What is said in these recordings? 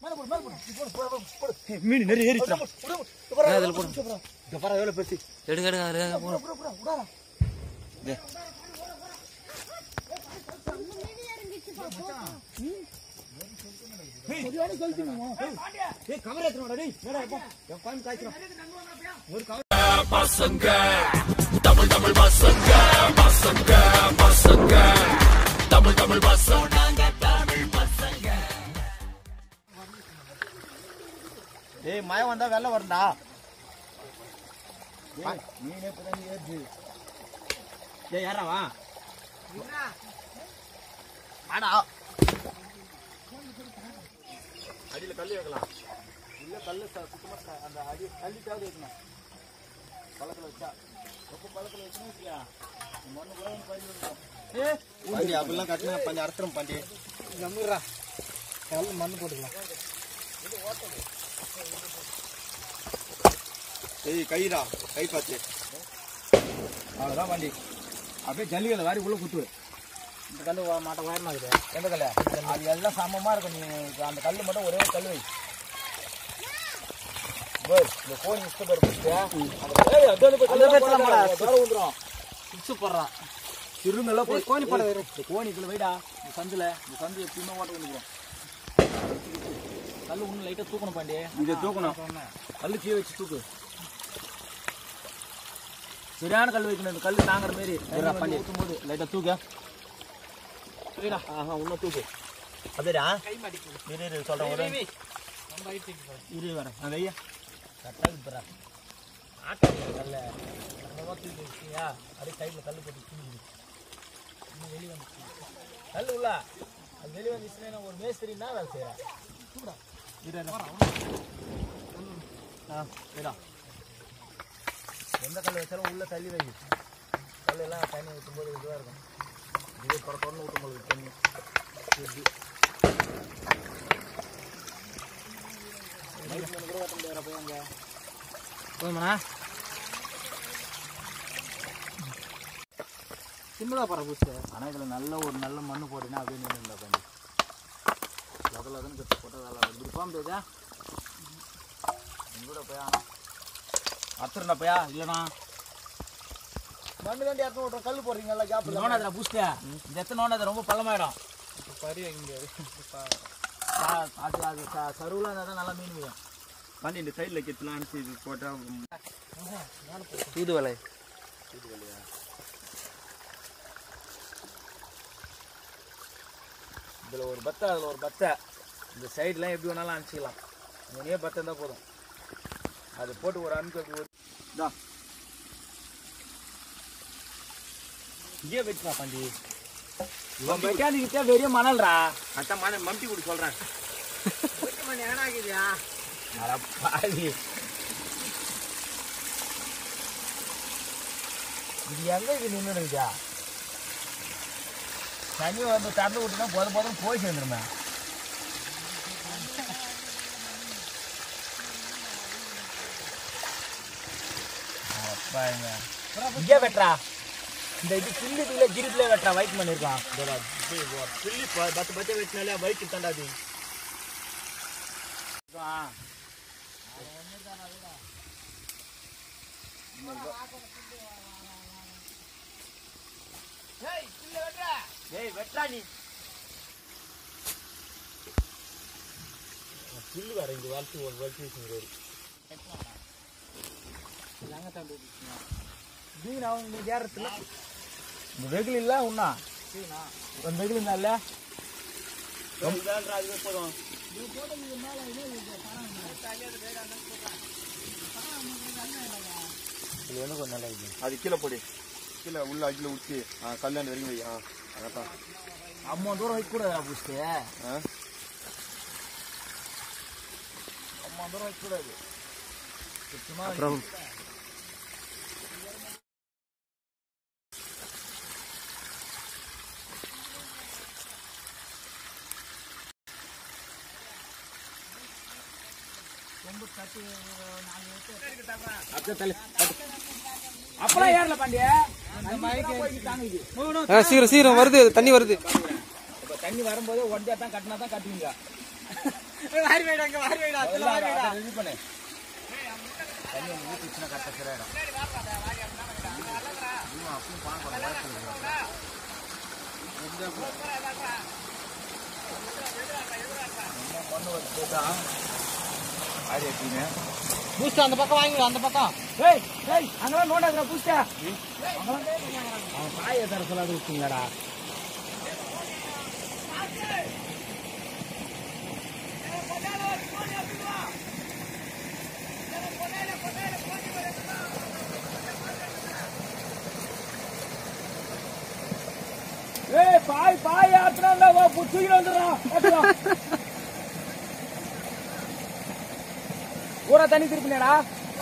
மீன் நிறைய ஏறிச்சா அதில் போடு இந்த பறவை எவ்வளோ பெருசு எடுங்க எடுங்க அதில் போடு பசங்க தமிழ் தமிழ் பசங்க பசங்க பசங்க தமிழ் தமிழ் பசங்க தமிழ் பசங்க. ஏய் மழை வந்தா வெள்ளம் வரும்டா. மீனே புதன் ஏறுது. ஏய் யாரா வா ஆடா அடியில கல்லு வைக்கலாம். இல்ல கல்லு சுத்தமா அந்த அடி கல்லிட்டாவது வைக்கணும். பழத்துல வச்சா ரொம்ப பழத்துல வச்சுன்னா வச்சியா மண்ணு கூட பாண்டி அப்படிலாம் கட்டினா பஞ்சு அறுத்துரும் பாண்டி நம்புறா கல் மண்ணு போட்டுக்கலாம். ஏய் கைடா கை பார்த்து அவ்வளோதான் பாண்டி அப்படியே ஜல்லிகளை வாரி உள்ள குத்து. இந்த கல் மாட்ட உயரமாகுது. எந்த கல் அது எல்லாம் சமமாக இருக்கும். நீ அந்த கல் மட்டும் ஒரே கல் வை. இந்த கோணி போடுறான் திருங்கெல்லாம் போய் கோணி படம் வரும். இந்த கோணிக்குள்ள வைடா. இந்த சந்தில் இந்த சந்து எப்பயுமே ஓட்ட வந்துக்கிறோம். கல் ஒன்றும் லைட்டாக தூக்கணும் பாண்டி. இதை தூக்கணும். கல் கீழே வச்சு தூக்கு. சரியான கல் வைக்கணும். இந்த கல் தாங்குற மாரி பாண்டி ஊற்றும் போது லைட்டாக தூக்க. சரிடா ஆஹா இன்னும் தூக்கு. அப்படியா இரு சொல்கிறேன் ஒரு இரு வரேன் நான் ஐயா கரெக்டாக இருக்கிறா ஆட்டா கல்ல தூக்கி வச்சியா அப்படியே சைடில் கல் போட்டு தூங்கிடு. இன்னும் வெளியே வந்துச்சு கல் உள்ள அது வெளியே வந்துச்சுன்னா ஒரு மேஸ்திரின்னா வேலை செய்கிறேன். ஆ சரிடா எந்த கல் வச்சாலும் உள்ளே தள்ளி வை. கல் எல்லாம் தண்ணி ஊற்றும்போது இதுவாக இருக்கும். இதே தொடர்ந்து ஊற்றும் போது தண்ணி எப்படி கூட ஓட்ட முடியாத போய் அங்கே போதுமாண்ணா சின்னதாக பற பூச்சு. ஆனால் இதில் நல்ல ஒரு நல்ல மண் போட்டினா அப்படியே நின்று பண்ணி லதன்னு கட்டு போட்டால் வேலை இப்படி போக முடியாதா? கூட போயா அத்துறா போயா இல்லைண்ணா மண்ணு தாண்டி அத்தனை ஓட்டுற கல் போடுறீங்களா கேப் நோண்டாதில் பூஸ்ட்டு இந்த எத்தனை நோண்டாது ரொம்ப பள்ளமாயிடும். பறி வைக்க முடியாது. அது சருவில் இருந்தால் தான் நல்லா மீன் விடும். பாண்டி இந்த சைடில் கெத்துலாம் அனுப்பிச்சு இது போட்டால் தூதுவலை தூதுவலையா இதில் ஒரு பத்தை அதில் ஒரு பத்தை இந்த சைடெலாம் எப்படி வேணாலும் அனுப்பிச்சிக்கலாம். இங்கேயே பத்தை இருந்தால் போதும். அது போட்டு ஒரு அனுப்பி ஒரு இதா இங்கே வச்சுப்பா பாண்டி. இவன் மெக்கானிக்கிட்டே வெறிய மணல்றா அத்தான் மன மம்டி கூட சொல்கிறேன். ஏனாக்குதியா அட பாதி இது எங்கே இது நின்றுடுச்சா? தண்ணி வந்து திறந்து விட்டுனா போதும் போய் சேர்ந்துருமே. இங்கே வெட்டுறா இந்த இது கில்லிட்டுல கிரிட்ல வெட்டுறா வைட் பண்ணிருக்கான். கில்லி 10 வெட்டினாலே வைட் தாண்டாது. வெட்டா நீ கில்லு வேற இங்க வளர்த்து வச்சு அவங்க ஏறத்துல இந்த வெகுல் இல்ல உண்ணா வெகுல் இல்ல போதும். இது வந்து கொஞ்சம் நல்லா இருக்கு. அது கீழே போடி கீழே உள்ள அடியில் ஊற்றி கல்யாணம் வரைக்கும் வை. அதான் அம்மா தூரம் வைக்கக்கூடாது பூஸ்ட்டு. அம்மா தூரம் வைக்கக்கூடாது. அப்புறம் அப்பலாம் ஏறல பாண்டியா. சீக்கிரம் வருது தண்ணி வருது. தண்ணி வரும்போது ஒன்றா தான் கட்டினா தான் கட்டுவீங்க. வாரி வைடா அங்க வாரி வைடா அதுல வாரி வைடா ரெடி பண்ணு தண்ணி ஊத்திச்சுனா கரெக்ட்டா சரியாயிடும் இன்னும் அப்பவும் பாக்கணும் மண்ணு வச்சுட்டா ஆரி எப்படிங்க பூஸ்ட் அந்த பக்கம் வாங்கி அந்த பக்கம் ஏய் ஏய் அங்கலாம் நோடாதடா பூஸ்ட் அவன் பாயை தர சொல்லாத விட்டீங்களாடா ஏய் பாய் ஆத்துறான்டா வா புடிச்சிட்டு வந்துறா பூரா தண்ணி திருப்பினேடா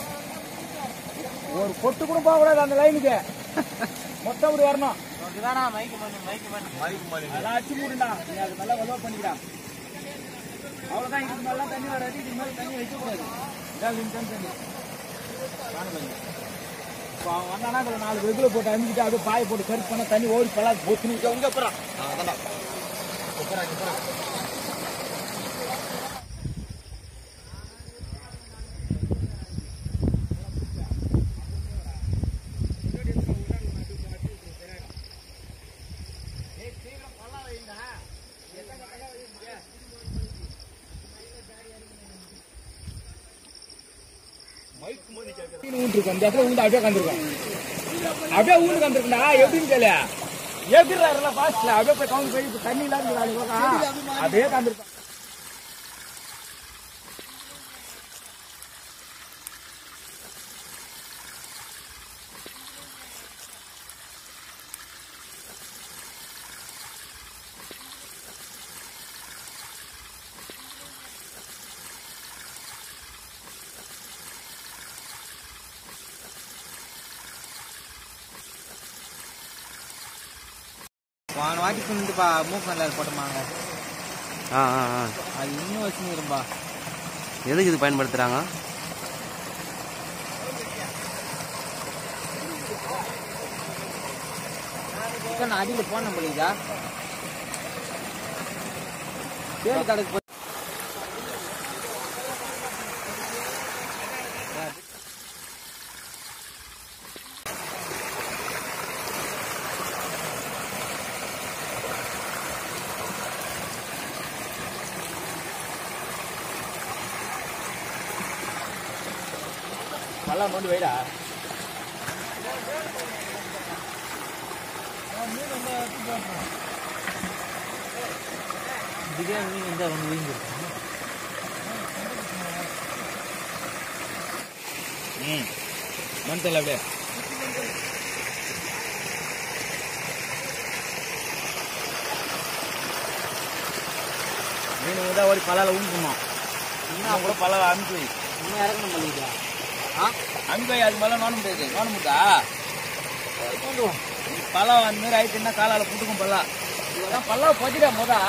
ஒரு பொட்டு கூட போக கூடாது அந்த லைனுக்கு மொத்தம் இப்படி வரணும் இதுதானா மைக்கு மணி அதான் அடிச்சு மூடுடா நீ அது நல்லா வலுவா பண்ணிக்கடா அவ்வளவுதான் இதுக்கு மேல தண்ணி வராது இதுக்கு மேல தண்ணி வைக்க கூடாது இதான் லிமிட்டான தண்ணி இப்போ அவன் வந்தானா அதில் 4 வெகுல போட்டு அமுக்கிட்டு அப்படியே பாயை போட்டு கருப்பு பண்ண தண்ணி ஓடி பழம் பொத்து நிற்க உங்க அப்புறம் அதான் இந்த இடத்துல ஊந்து அப்படியே கந்துருக்கோம் அப்படியே ஊந்து கந்துருக்கா எப்படின்னு கேளு எப்படி பாஸ்ட்ல அப்படியே போய் கவுண்ட் போய் தண்ணி இல்லாத அப்படியே கந்துருக்கோம் வாங்க வாட்டி பண்ணிட்டுப்பா மூக்கு நல்லா போட்டோமாங்க அது இன்னும் வச்சுருப்பா எதுக்கு இது பயன்படுத்துறாங்க நான் அடியில் போன முடியுதா தேடி கடைக்கு நல்லா கொண்டு வைடா பிரியாணி மீன் இருந்தால் வந்து வீங்க மண் அப்படியே மீன் தான் ஓடி பலால ஊந்துக்குமா இன்னும் கூட பலால அமுக்கி வை இன்னும் இறக்கணும் பண்ணிக்கலாம் அமுக்கி வை அது மேலே நோன முடியாது நோன முடியா பலா அந்த மாதிரி ஆயிட்டுன்னா காலால புட்டுக்கும் பல்லா இதெல்லாம் பல்லா போச்சுடா மொதா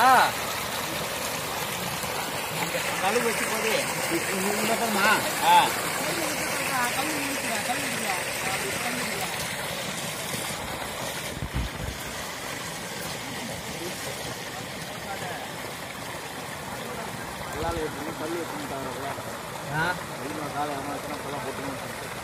கழுவு வச்சு போது அப்புறமா பல்லால வச்சு பல்லு வச்சு தவிர காலை ஏமாத்தினா பல்லா போட்டுக்கணும்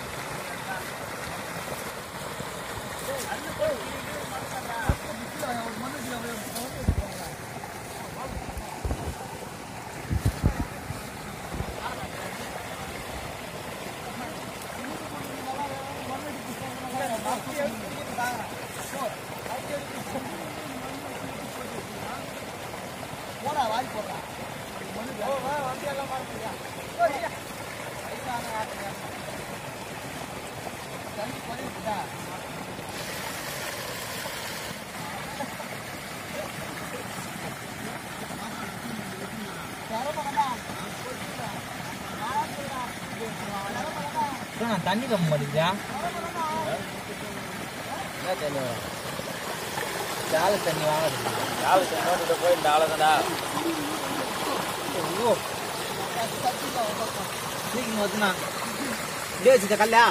போடா வாய் போடா வண்டி எல்லாம் மாறியா தண்ணி பண்ணிட்டா தண்ணி கம்ம மாட்டேங்குதா என்ன தண்ணி வரும் சாலை தண்ணி வாங்க சாலை தண்ணி போய் இந்த ஆளுங்கடா சீக்கிரம் வந்துண்ணா இப்படியே வச்சுட்ட கல்யா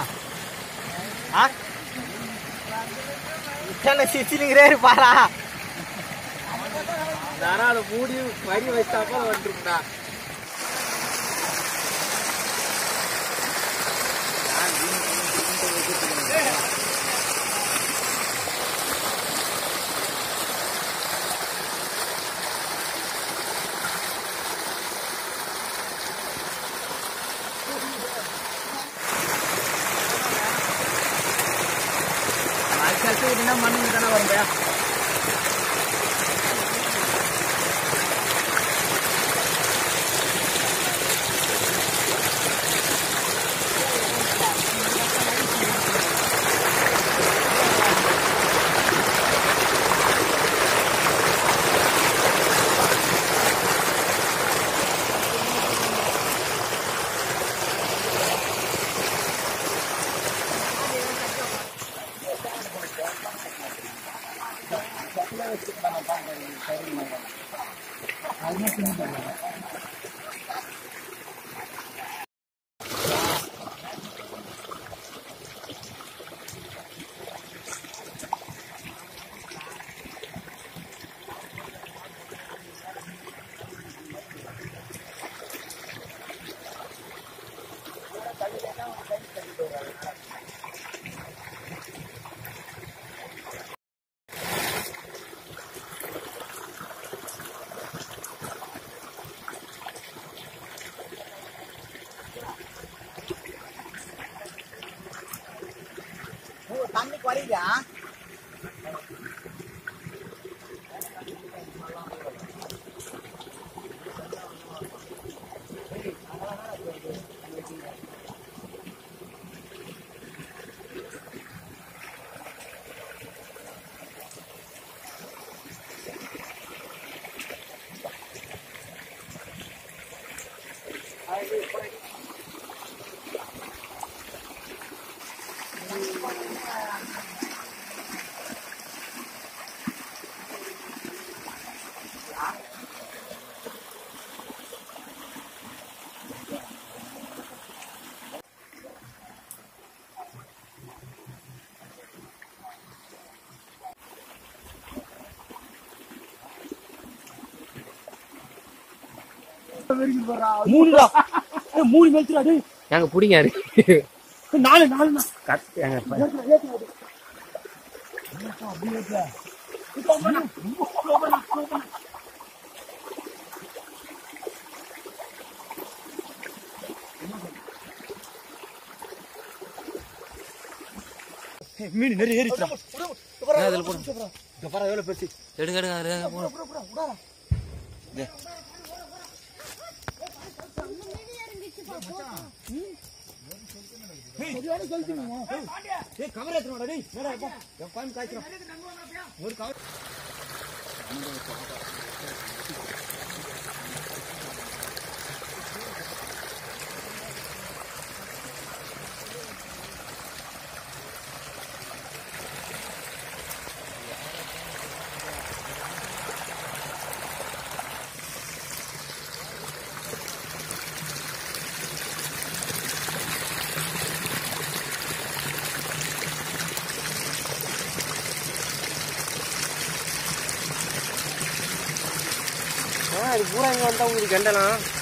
சிரிச்சுனுங்கிறே இருப்பாரா நரால மூடி வரி வச்சாப்பா வந்துருக்குடா போயிட்டுன்னா மண்ணு தானே வரும் பையா. தண்ணி குறையுதா? மூணுடா. மூணு மேய்ச்சுடா டேய். எங்க புடிங்க நாலு நாலுண்ணா. மீன் நிறைய ஏறிச்சுடா. அதுல போடு. இங்க பாரு எவ்வளவு பெருசு. எடுங்க எடுங்க போடு. கவர் ஏத்துறோம்டா டேய். மேல போ. பாம்பு காய்ச்சறோம். ஒரு கவர். இது பூரா இங்க வந்தா உங்களுக்கு கண்டலாம்.